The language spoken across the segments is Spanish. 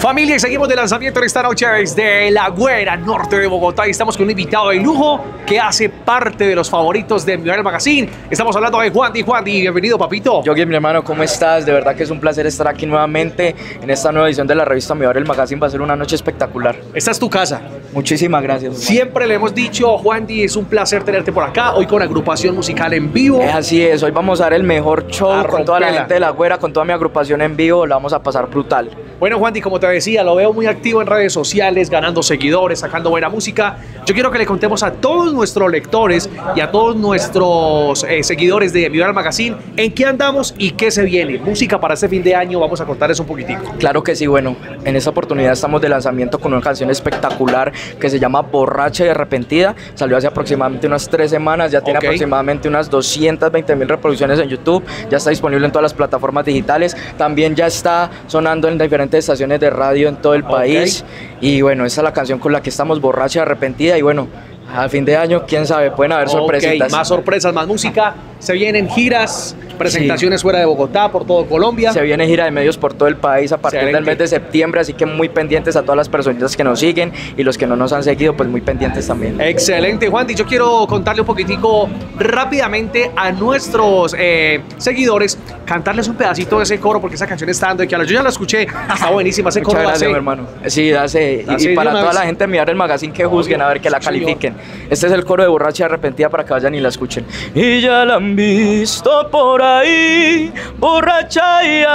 Familia, y seguimos de lanzamiento en esta noche desde La Güera, norte de Bogotá, y estamos con un invitado de lujo que hace parte de los favoritos de Mi Hora del Magazine. Estamos hablando de Juandi. Juandi, bienvenido, papito. Yogi, mi hermano, ¿cómo estás? De verdad que es un placer estar aquí nuevamente en esta nueva edición de la revista Mi Hora del Magazine. Va a ser una noche espectacular. Esta es tu casa. Muchísimas gracias, hermano. Siempre le hemos dicho, Juandi, es un placer tenerte por acá, hoy con agrupación musical en vivo. Es así es, hoy vamos a dar el mejor show con toda la gente de La Güera, con toda mi agrupación en vivo, la vamos a pasar brutal. Bueno, Juandi, como te decía, lo veo muy activo en redes sociales, ganando seguidores, sacando buena música. Yo quiero que le contemos a todos nuestros lectores y a todos nuestros seguidores de Mi Hora del Magazine en qué andamos y qué se viene. Música para este fin de año, vamos a contarles un poquitico. Claro que sí, bueno, en esta oportunidad estamos de lanzamiento con una canción espectacular que se llama Borracha y Arrepentida. Salió hace aproximadamente unas 3 semanas, ya tiene aproximadamente unas 220.000 reproducciones en YouTube, ya está disponible en todas las plataformas digitales, también ya está sonando en diferentes estaciones de radio en todo el país. Y bueno, esa es la canción con la que estamos, Borracha y Arrepentida. Y bueno, a fin de año, quién sabe, pueden haber sorpresitas. Más sorpresas, más música. Se vienen giras, presentaciones fuera de Bogotá, por todo Colombia. Se viene gira de medios por todo el país a partir del mes de septiembre, así que muy pendientes a todas las personitas que nos siguen y los que no nos han seguido, pues muy pendientes también. Excelente, Juandi. Yo quiero contarle un poquitico rápidamente a nuestros seguidores, cantarles un pedacito de ese coro, porque esa canción está dando de que hablar. Yo ya la escuché, está buenísima ese coro. Muchas gracias, mi hermano. Sí, hace y para toda la gente de Mi Hora del Magazine que juzguen, a ver, que la califiquen. Este es el coro de Borracha y Arrepentida para que vayan y la escuchen. Y ya la han visto por ahí, borracha y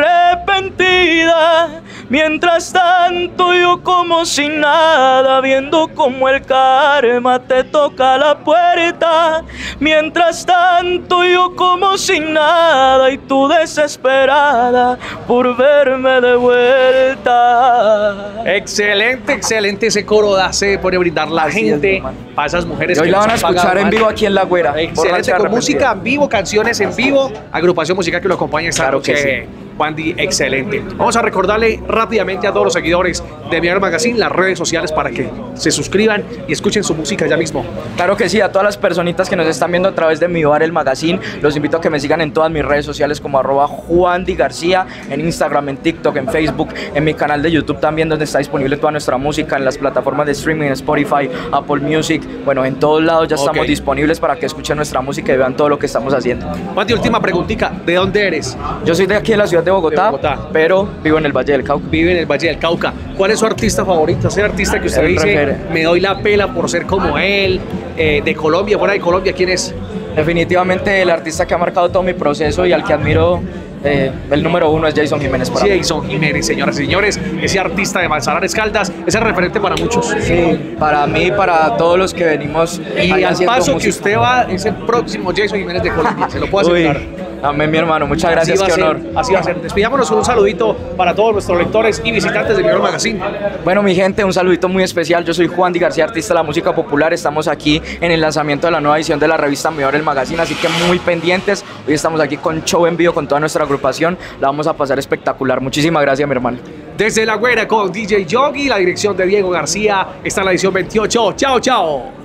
arrepentida. Mientras tanto yo como sin nada, viendo como el karma te toca la puerta. Mientras tanto yo como sin nada y tú desesperada por verme de vuelta. Excelente, excelente ese coro, se pone a brindar la gente para esas mujeres y hoy que la van a escuchar en vivo aquí en La Güera. Excelente, con música en vivo, canciones en vivo, agrupación musical que lo acompaña esta noche. Juandi, excelente. Vamos a recordarle rápidamente a todos los seguidores de Mi Hora del Magazine las redes sociales para que se suscriban y escuchen su música ya mismo. Claro que sí, a todas las personitas que nos están viendo a través de Mi Hora del Magazine, los invito a que me sigan en todas mis redes sociales como @JuandiGarcía, en Instagram, en TikTok, en Facebook, en mi canal de YouTube también, donde está disponible toda nuestra música, en las plataformas de streaming, en Spotify, Apple Music, bueno, en todos lados ya estamos disponibles para que escuchen nuestra música y vean todo lo que estamos haciendo. Juandi, última preguntita, ¿de dónde eres? Yo soy de aquí de la ciudad de Bogotá, pero vivo en el Valle del Cauca. Vive en el Valle del Cauca. ¿Cuál es su artista favorito? ¿Ese artista que usted dice, me doy la pela por ser como él, de Colombia, fuera de Colombia, quién es? Definitivamente el artista que ha marcado todo mi proceso y al que admiro, el número 1 es Jason Jiménez. Para mí. Jason Jiménez, señoras y señores, ese artista de Manzanares Caldas, ese es referente para muchos. Sí, para mí, para todos los que venimos. Y al paso que usted va, es el próximo Jason Jiménez de Colombia, se lo puedo asegurar. Amén, mi hermano, muchas gracias, qué honor. Así va a ser. Despidámonos con un saludito para todos nuestros lectores y visitantes de Mi Hora del Magazine. Bueno, mi gente, un saludito muy especial. Yo soy Juandi García, artista de la música popular. Estamos aquí en el lanzamiento de la nueva edición de la revista Mi Hora del Magazine, así que muy pendientes. Hoy estamos aquí con show en vivo con toda nuestra agrupación. La vamos a pasar espectacular. Muchísimas gracias, mi hermano. Desde La Güera con DJ Yogi, la dirección de Diego García. Está en la edición 28. Chao, chao.